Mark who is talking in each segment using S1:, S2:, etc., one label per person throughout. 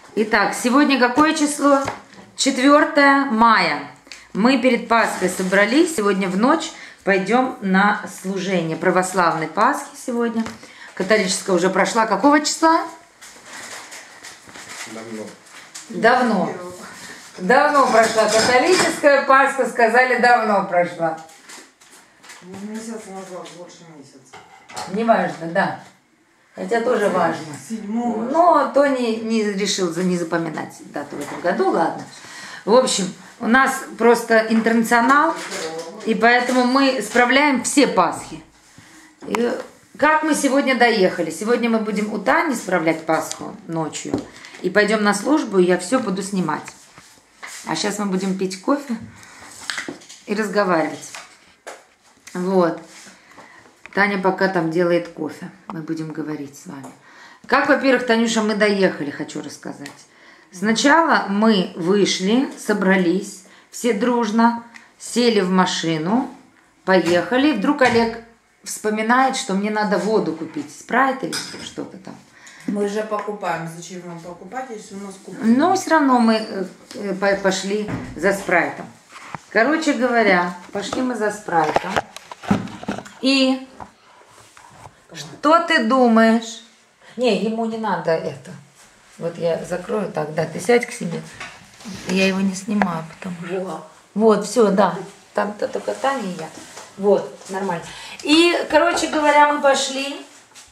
S1: Итак, сегодня какое число? 4 мая. Мы перед Пасхой собрались. Сегодня в ночь пойдем на служение православной Пасхи сегодня. Католическая уже прошла. Какого числа? Давно прошла. Католическая Пасха, сказали, давно прошла.
S2: Месяц назад, больше месяца.
S1: Неважно, да. Хотя тоже важно.
S2: 7-го.
S1: Но Тони не решил не запоминать дату в этом году, ладно. В общем, у нас просто интернационал, и поэтому мы справляем все Пасхи. И как мы сегодня доехали? Сегодня мы будем у Тани справлять Пасху ночью. И пойдем на службу, и я все буду снимать. А сейчас мы будем пить кофе и разговаривать. Вот. Таня пока там делает кофе. Мы будем говорить с вами. Как, во-первых, Танюша, мы доехали, хочу рассказать. Сначала мы вышли, собрались, все дружно, сели в машину, поехали. Вдруг Олег вспоминает, что мне надо воду купить. Спрайт или что-то там.
S2: Мы же покупаем. Зачем нам покупать, если у нас купили?
S1: Но все равно мы пошли за спрайтом. Короче говоря, пошли мы за спрайтом. И что ты думаешь? Не, ему не надо это. Вот я закрою так, да, ты сядь к себе. Я его не снимаю, потому что... Вот, все, да. Там-то только Таня и я. Вот, нормально. И, короче говоря, мы пошли.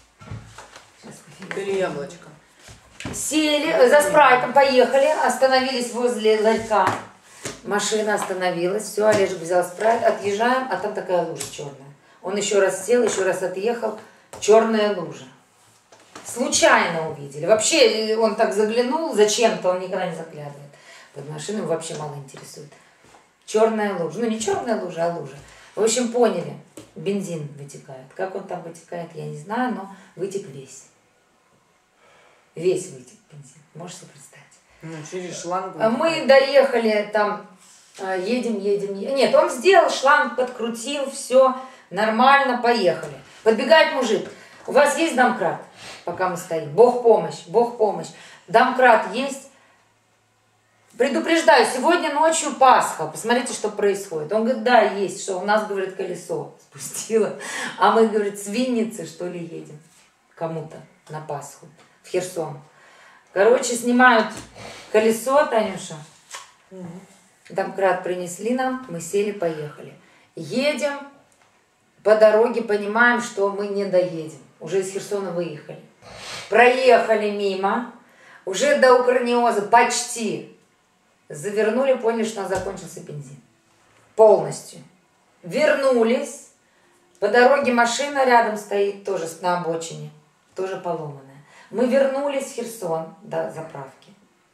S2: Бери яблочко.
S1: Сели, за спрайтом поехали, остановились возле ларька. Машина остановилась, все, Олежек взял спрайт, отъезжаем, а там такая лужа черная. Он еще раз сел, еще раз отъехал, черная лужа. Случайно увидели. Вообще он так заглянул, зачем-то он никогда не заглядывает. Под машину его вообще мало интересует. Черная лужа. Ну не черная лужа, а лужа. В общем, поняли, бензин вытекает. Как он там вытекает, я не знаю, но вытек весь. Весь вытек бензин. Можешь себе представить?
S2: Ну, через шланг.
S1: Мы доехали там, едем. Нет, он сделал шланг, подкрутил, все нормально, поехали. Подбегает мужик. У вас есть домкрат, пока мы стоим? Бог помощь. Домкрат есть? Предупреждаю, сегодня ночью Пасха. Посмотрите, что происходит. Он говорит, да, есть. Что у нас, говорит, колесо спустило. А мы, говорит, с Винницы, что ли, едем кому-то на Пасху. В Херсон. Короче, снимают колесо, Танюша. Домкрат принесли нам, мы сели, поехали. Едем, по дороге понимаем, что мы не доедем. Уже из Херсона выехали. Проехали мимо, уже до Укрниоза почти. Завернули, поняли, что у нас закончился бензин. Полностью. Вернулись. По дороге машина рядом стоит, тоже на обочине. Тоже поломанная. Мы вернулись в Херсон до заправки.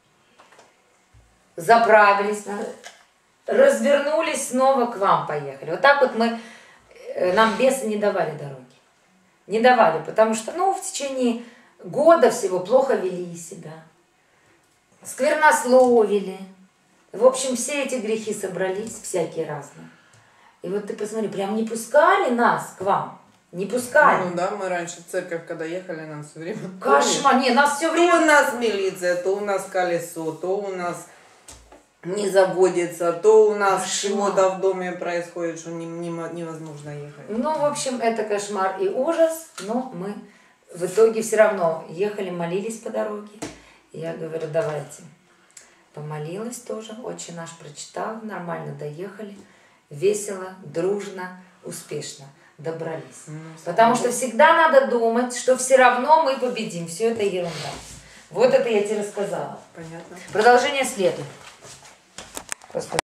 S1: Заправились, развернулись, снова к вам поехали. Вот так вот нам бесы не давали дороги. Не давали, потому что, в течение года всего плохо вели себя. Сквернословили. В общем, все эти грехи собрались, всякие разные. И вот ты посмотри, прям не пускали нас к вам. Не пускали.
S2: Ну да, мы раньше в церковь, когда ехали, нас все время...
S1: Кошмар, не, нас все время...
S2: То у нас милиция, то у нас колесо, то у нас не заводится, то у нас чего-то в доме происходит, что невозможно ехать.
S1: Ну, в общем, это кошмар и ужас, но мы в итоге все равно ехали, молились по дороге. Я говорю, давайте. Помолилась тоже, Отче наш прочитал, нормально доехали, весело, дружно, успешно добрались. Потому что всегда надо думать, что все равно мы победим. Все это ерунда. Вот это я тебе рассказала.
S2: Понятно.
S1: Продолжение следует.